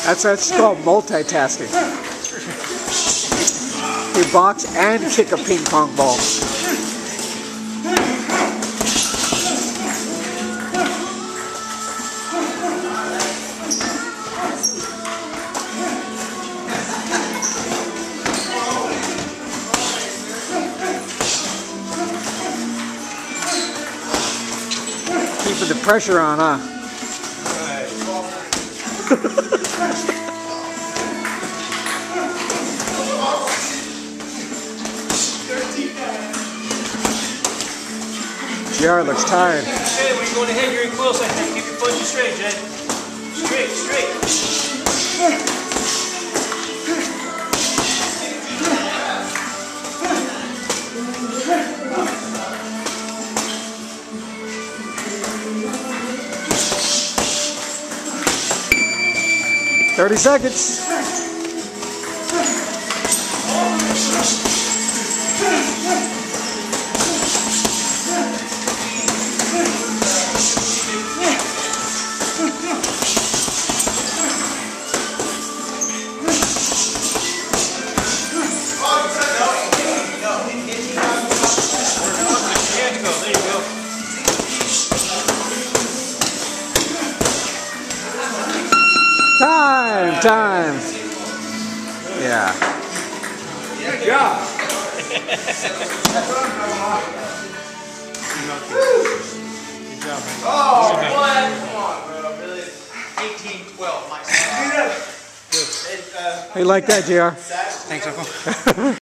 That's called multitasking. You box and kick a ping pong ball. Keeping the pressure on, huh? JR looks tired. Hey, when you're going ahead, you're in close. I think. Keep your punches straight, Jay. Straight, straight. 30 seconds. Time. Yeah. Good job. Good job, man. Oh, what? Come on, bro. Really? 18-12. How you like that, JR? Thanks, Uncle.